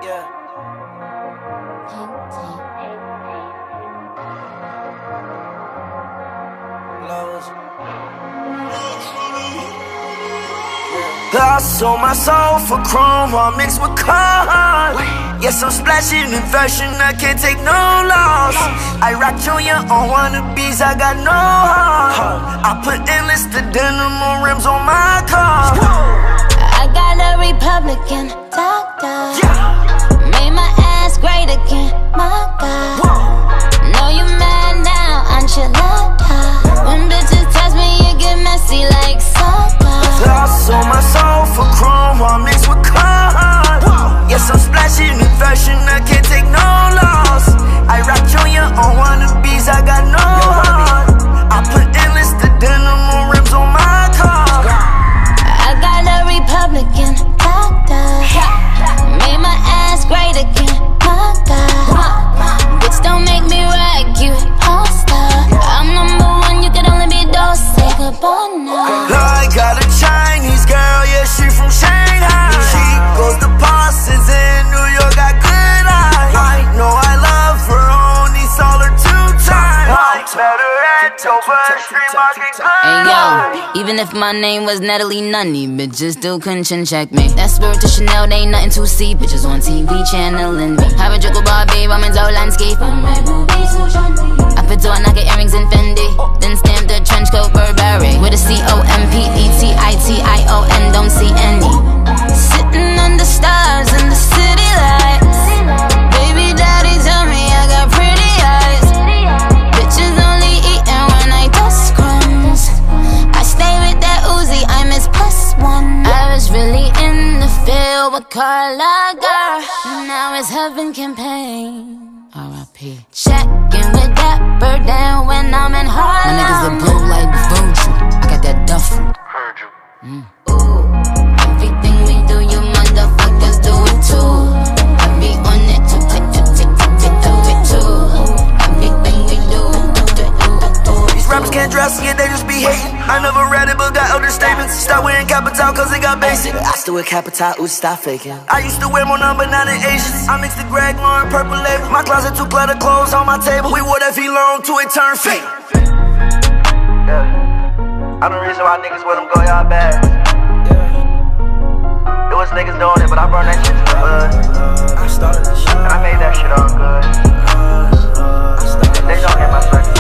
Yeah. I sold my soul for chrome, all mixed with cars. Yes, I'm splashing in fashion, I can't take no loss. I rock Junior on wannabes, I got no heart. I put endless to denim on rims on my car. I got a Republican doctor, made my ass great again, my God. Know you mad now, enchilada. When bitches touch me, you get messy like soda. I sold my soul for chrome, all mixed with cars. Yes, I'm splashing in fashion, I can't take no loss. I rock Junior on wannabes, I got no heart. I put endless to denim on rims on my car. I got a Republican doctor, made my ass great again, my God. Bitch, don't make me rag you, all-star. I'm #1, you can only be Dose, goodbye now. I got a Chinese girl, yeah, she from Shanghai. She goes to Parsons in New York, got good eyes. I know I love her, only saw her 2 times. I met her at Dover Street Market. Hey yo, even if my name was Natalie Nunny, bitches still couldn't check me. That Spirit to Chanel, they ain't nothing to see. Bitches on TV channeling me. Have a trickle bar, babe, I'm in Zoe landscape. I put 2 Nike earrings in Fendi, then stamp the trench coat Burberry with a COMPETITION, don't see any. Sitting under stars in the city lights. Baby daddy tell me I got pretty eyes. Bitches only eating when I dust crumbs. I stay with that Uzi, I'm his +1. I was really in the field with Carla, girl. Now it's Heaven campaign. R.I.P. Checking with that bird down when I'm in Harlem. My niggas are blue like Virgil. I got that duffel. Ooh, everything we do, you motherfuckers do it too. I be on it too, do it too. Everything we do, These rappers can't dress, yeah, they just be hating. I never read it, but got other statements. Stop wearing Capital, cause it got basic. I still wear Capital, ooh, stop faking. I used to wear more number 9 than Asians. I mixed the Greg Lauren purple label. My closet 2 clutter clothes on my table. We wore that V-long till it turned fake. Yeah, I'm the reason why niggas with them go y'all bad. It was niggas doing it, but I burned that shit to the hood. And I made that shit all good. They don't hit my